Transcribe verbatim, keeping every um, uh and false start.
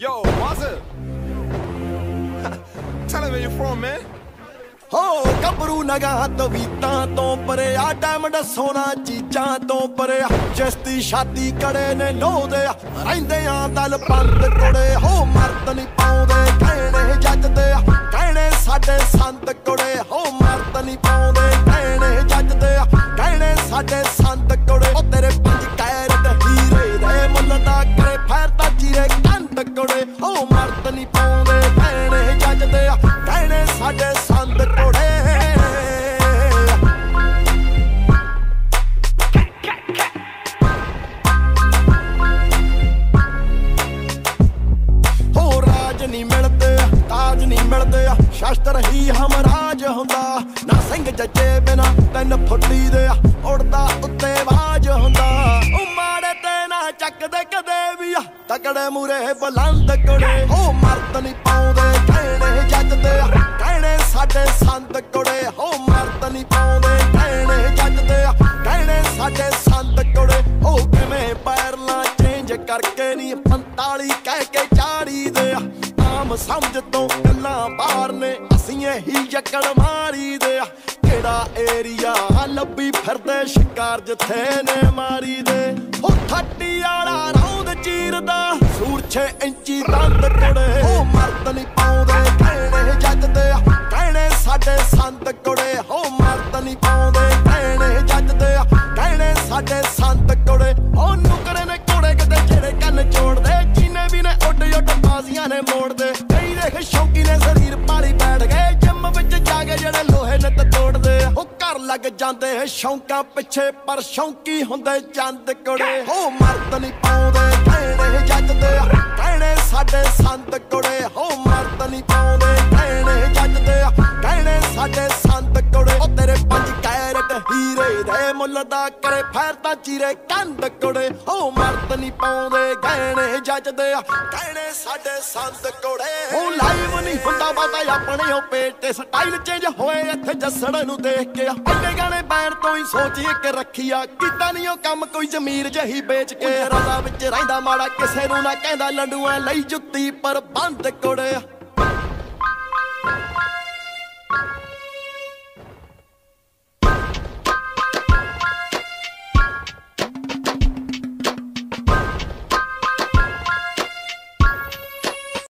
Yo, what's up? Tell him where you're from, man. हो गबरू नगाह तवीतां तो परे आ डायमंड सोना चीजां तो परे चिश्ती छाती कड़े ने लोदे रहिंदे आ दल पंद कुड़े हो मर्द नहीं पाउंदे कहने जजदे कहने साडे संत कुड़े हो मर्द नहीं पाउंदे कहने जजदे कहने साडे संत कुड़े ओ तेरे पंज कैरट हीरे दे मुल्ल दा करे फैरता चीरे कंद कुड़े हो मर्द नहीं पाउंदे कहने जजदे कहने साडे संत कुड़े नहीं मिलते ताज नहीं मिलते शस्त्र ही हमराज हुंदा ना सिंह जजे बिना तीन फुट्टी दे उड़दा उत्ते बाज हुंदा ओ माड़े ते ना चकदे कदे भी तकड़े मूरे बुलंद कुड़े ओ मर्द नहीं पाउंदे कहने जजदे कहने साडे संत कुड़े ओ मर्द नहीं पाउंदे कहने जजदे कहने साडे संत कुड़े ओ किवें पैरला चेंज करके नहीं पंताली कह के चाड़ी दे समझ तो गल्ला बाहर ने असीं ही जकड़ मारी दे केड़ा एरिया लब्भी फिरदे शिकार जिथे ने मारी दे ओ थट्टी आला रौंद चीरदा सूर छे इंची दंद कुड़े ओ मर्द नहीं पाउंदे कहने जजदे कहने साडे संत कुड़े ओ मर्द नहीं पाउंदे कहने जजदे कहने साडे संत कुड़े ओ नुकरे ने कुड़े किते जेड़े कन्न छोड़ दे जीने भी ने उड उड बाजियां ने मोड़ दे शौकी ने शरीर पाली बैठ गए जिम विच जाके जेड़े लोहे ने तोड़ दे ओ घर लग जांदे शौकां पिछे पर शौकी हुंदे चंद कुड़े ओ मर्द नहीं पाउंदे कहने जजदे कहने साडे संत कुड़े ओ मर्द नहीं पाउंदे कहने जजदे कहने साडे संत कुड़े ओ तेरे पंज कैरट हीरे दे मुल्ल दा करे फैरता चीरे कंद कुड़े ओ मर्द नहीं पाउंदे कहने जजदे कहने साडे संत कुड़े ओ लाइव नहीं हुंदा पता अपने ओ पेट स्टाइल चेंज होए इत्थे जस्सड़ नूं देख के पहले गाने बैण तो ही सोचिए के रखिया कीता नहीं ओ काम कोई जमीर जही बेच के रजा विच रहिंदा माड़ा किसे नूं ना कहंदा लंडूआं लई जुत्ती पर बंद कुड़े।